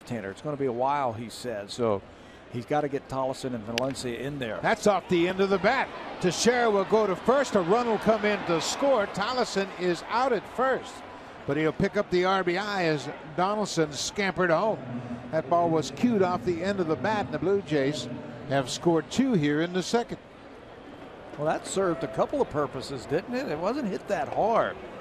left-hander. It's going to be a while, he said. So he's got to get Tolleson and Valencia in there. That's off the end of the bat. Teixeira will go to first. A run will come in to score. Tolleson is out at first, but he'll pick up the RBI as Donaldson scampered home. That ball was cued off the end of the bat, and the Blue Jays have scored 2 here in the second. Well, that served a couple of purposes, didn't it? It wasn't hit that hard.